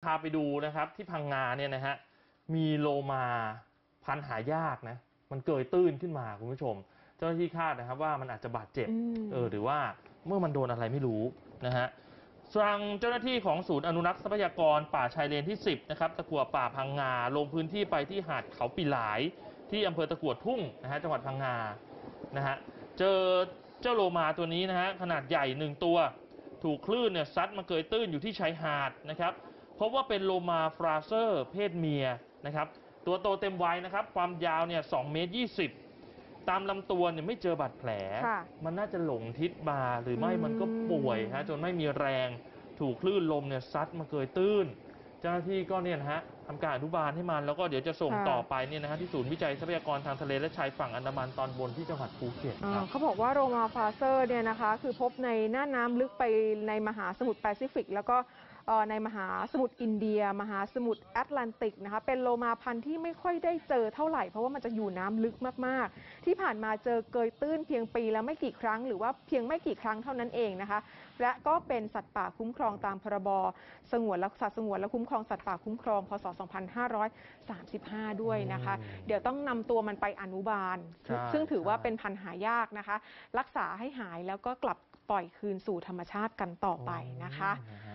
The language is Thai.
พาไปดูนะครับที่พังงาเนี่ยนะฮะมีโลมาพันธุ์หายากนะมันเกยตื้นขึ้นมาคุณผู้ชมเจ้าหน้าที่คาดนะครับว่ามันอาจจะบาดเจ็บหรือว่าเมื่อมันโดนอะไรไม่รู้นะฮะทางเจ้าหน้าที่ของศูนย์อนุรักษ์ทรัพยากรป่าชายเลนที่10นะครับตะกั่วป่าพังงาลงพื้นที่ไปที่หาดเขาปีหลายที่อำเภอตะกั่วทุ่งนะฮะจังหวัดพังงานะฮะเจอเจ้าโลมาตัวนี้นะฮะขนาดใหญ่1ตัวถูกคลื่นเนี่ยซัดมาเกยตื้นอยู่ที่ชายหาดนะครับพบว่าเป็นโลมาฟราเซอร์เพศเมียนะครับตัวโตเต็มวัยนะครับความยาวเนี่ย2.20 เมตรตามลำตัวเนี่ยไม่เจอบาดแผลมันน่าจะหลงทิศมาหรือไม่มันก็ป่วยจนไม่มีแรงถูกคลื่นลมเนี่ยซัดมาเกยตื้นเจ้าหน้าที่ก็เนี่ยนะฮะทำการอนุบาลให้มันแล้วก็เดี๋ยวจะส่งต่อไปเนี่ยนะฮะที่ศูนย์วิจัยทรัพยากรทางทะเลและชายฝั่งอันดามันตอนบนที่จังหวัดภูเก็ตเขาบอกว่าโลมาฟราเซอร์เนี่ยนะคะคือพบในหน้าน้ำลึกไปในมหาสมุทรแปซิฟิกแล้วก็ในมหาสมุทรอินเดียมหาสมุทรแอตแลนติกนะคะเป็นโลมาพันธุ์ที่ไม่ค่อยได้เจอเท่าไหร่เพราะว่ามันจะอยู่น้ำลึกมากๆที่ผ่านมาเจอเกยตื้นเพียงปีละไม่กี่ครั้งหรือว่าเพียงไม่กี่ครั้งเท่านั้นเองนะคะและก็เป็นสัตว์ป่าคุ้มครองตามพรบสงวนและสัตว์สงวนและคุ้มครองสัตว์ป่าคุ้มครองพศ 2535 ด้วยนะคะเดี๋ยวต้องนำตัวมันไปอนุบาลซึ่งถือว่าเป็นพันธุ์หายากนะคะรักษาให้หายแล้วก็กลับปล่อยคืนสู่ธรรมชาติกันต่อไปนะคะ